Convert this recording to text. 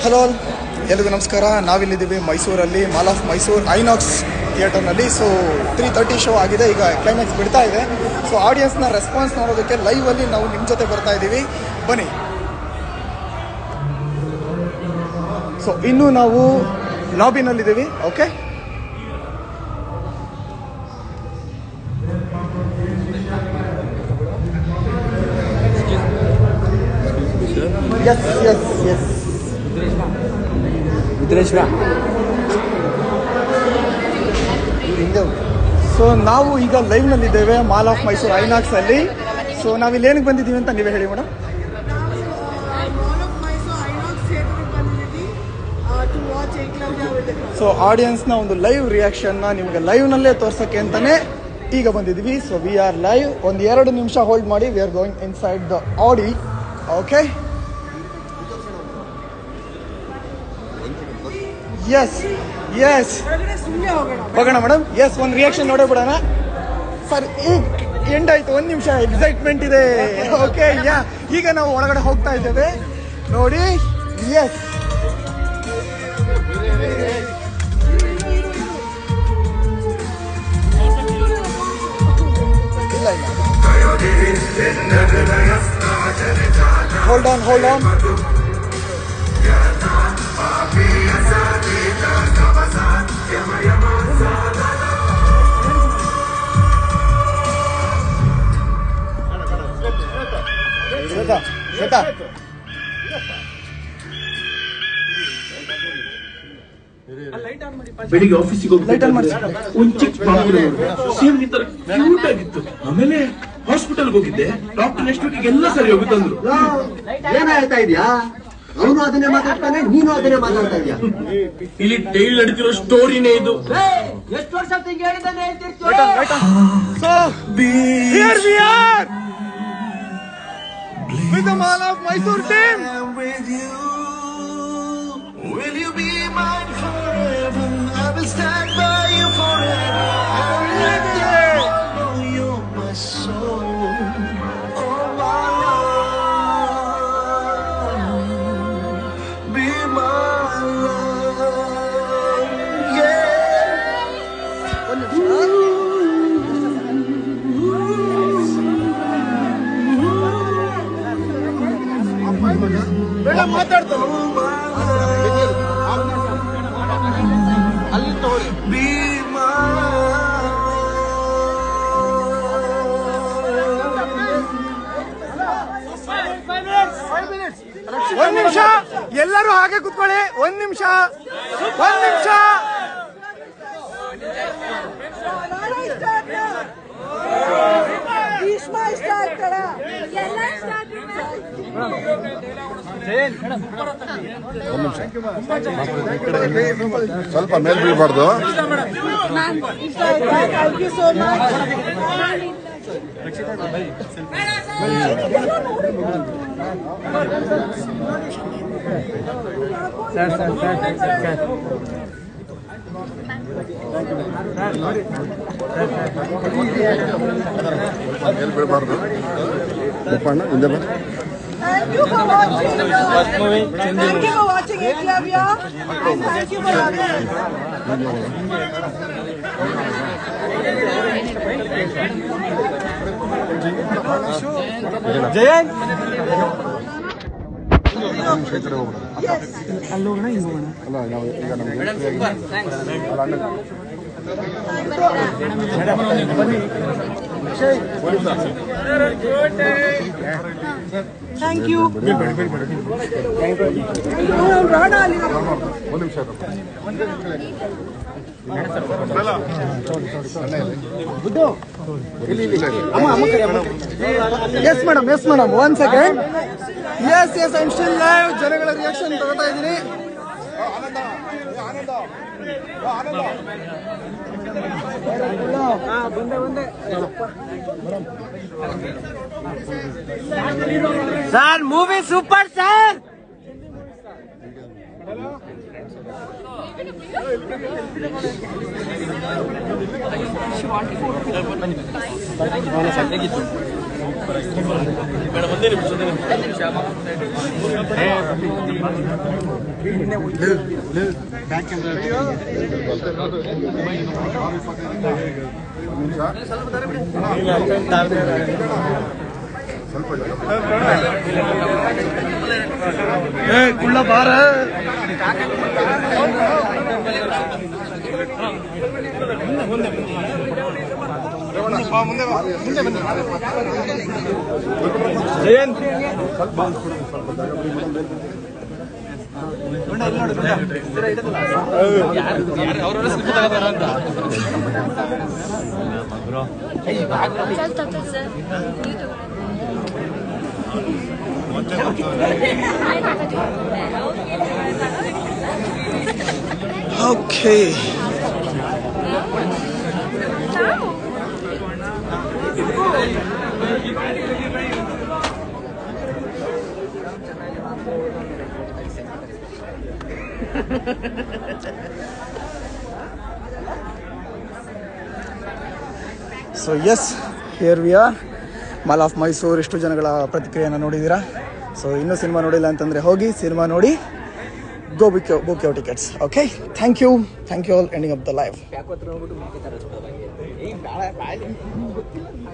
Hello ಎಲ್ರಿಗೂ ನಮಸ್ಕಾರ. ನಾವಿಲ್ಲಿದ್ದೀವಿ ಮೈಸೂರಲ್ಲಿ, ಮಾಲ್ ಆಫ್ ಮೈಸೂರು ಐನಾಕ್ಸ್ ಥಿಯೇಟರ್ನಲ್ಲಿ. ಸೊ 3:30 ಶೋ ಆಗಿದೆ, ಈಗ ಕ್ಲೈಮ್ಯಾಕ್ಸ್ ಬಿಡ್ತಾ ಇದೆ. ಸೊ ಆಡಿಯನ್ಸ್ನ ರೆಸ್ಪಾನ್ಸ್ ನೋಡೋದಕ್ಕೆ ಲೈವಲ್ಲಿ ನಾವು ನಿಮ್ಮ ಜೊತೆ ಬರ್ತಾ ಇದ್ದೀವಿ, ಬನ್ನಿ. ಸೊ ಇನ್ನೂ ನಾವು ಲಾಬಿನಲ್ಲಿದ್ದೀವಿ. ಓಕೆ, ಎಸ್ ಸೊ ನಾವು ಈಗ ಲೈವ್ನಲ್ಲಿದ್ದೇವೆ ಮಾಲ್ ಆಫ್ ಮೈಸೂರು ಐನಾಕ್ಸ್ ಅಲ್ಲಿ. ಸೊ ನಾವಿಲ್ಲಿ ಏನಕ್ಕೆ ಬಂದಿದ್ದೀವಿ ಅಂತ ನೀವೇ ಹೇಳಿ ಮೇಡಮ್. ಸೊ ಆಡಿಯನ್ಸ್ನ ಒಂದು ಲೈವ್ ರಿಯಾಕ್ಷನ್ನ ನಿಮಗೆ ಲೈವ್ನಲ್ಲೇ ತೋರ್ಸೋಕ್ಕೆ ಅಂತಾನೆ ಈಗ ಬಂದಿದ್ದೀವಿ. So we are live. ಒಂದು 2 ನಿಮಿಷ ಹೋಲ್ಡ್ ಮಾಡಿ, we are going inside the audi. Okay, yes ಹೋಗೋಣ ಮೇಡಮ್. ಎಸ್, ಒಂದು ರಿಯಾಕ್ಷನ್ ನೋಡೇ ಬಿಡೋಣ ಸರ್. ಈಗ ಎಂಡ್ ಆಯ್ತು, 1 ನಿಮಿಷ ಎಕ್ಸೈಟ್ಮೆಂಟ್ ಇದೆ. ಓಕೆ, ಈಗ ನಾವು ಒಳಗಡೆ ಹೋಗ್ತಾ ಇದ್ದೇವೆ ನೋಡಿ. ಎಸ್, ಹೋಲ್ಡ್ ಆನ್ ಶ್ವೇತಾ, ಬೆಳಿಗ್ಗೆ ಆಫೀಸಿಗೆ ಒಂದ್ ಚಿಕ್ಕ ಬಾಬು ಸೇಮ್ ಈ ತರ ಕ್ಯೂಟ್ ಆಗಿತ್ತು. ಆಮೇಲೆ ಹಾಸ್ಪಿಟಲ್ಗೆ ಹೋಗಿದ್ದೆ, ಡಾಕ್ಟರ್ ನೆಕ್ಸ್ಟ್ ವೀಕಿಗೆ ಎಲ್ಲ ಸರಿ ಹೋಗುತ್ತಂದ್ರು. ಏನಾಗ್ತಾ ಇದೆಯಾ? ಅವನು ಅದನ್ನೇ ಮಾತಾಡ್ತಾನೆ, ನೀನು ಅದನ್ನೇ ಮಾತಾಡ್ತಾ ಇದೆಯಾ? ಇಲ್ಲಿ ಡೈಲಿ ನಡೀತಿರೋ ಸ್ಟೋರಿನೇ ಇದು. ಎಷ್ಟು ವರ್ಷ ಹೇಳಿದ್ದಾನೆ ಹೇಳ್ತಿರ್ತೀವಿ. So here we are with the Mall of Mysore team. With you, will you be mine forever? I will stand by you forever. Oh, you're my soul, oh my love, be my love, yeah. Madam ಮಾತಾಡ್ತಾರೆ ಅಲ್ಲಿ ತಗೊಳ್ಳಿ. ಒಂದ್ ನಿಮಿಷ ಎಲ್ಲರೂ ಹಾಗೆ ಕೂತ್ಕೊಳ್ಳಿ. 1 ನಿಮಿಷ ಸ್ವಲ್ಪ ಮೇಲ್ ಬೀಳ್ಬಾರ್ದು. ಮೇಲ್ ಬೀಳ್ಬಾರ್ದು. ಹಿಂದೆ ಬನ್ನಿ. Thank you for watching. Thank you for watching Eklavya. And thank you for Jayan Thank you. Yes madam 1 second. Yes, I am still live. ಜನಗಳ ರಿಯಾಕ್ಷನ್ ತಗೋತಾ ಇದ್ದೀನಿ. Sir movie super sir. ಕುಳ್ಳ ಬಾರ Jayanth okay so yes here we are mall of Mysore. ಎಷ್ಟು ಜನಗಳ ಪ್ರತಿಕ್ರಿಯೆಯನ್ನು ನೋಡಿದ್ದೀರಾ? So ಇನ್ನೂ ಸಿನಿಮಾ ನೋಡಿಲ್ಲ ಅಂತಂದರೆ ಹೋಗಿ ಸಿನಿಮಾ ನೋಡಿ, go book your tickets. Okay, thank you all, ending up the live.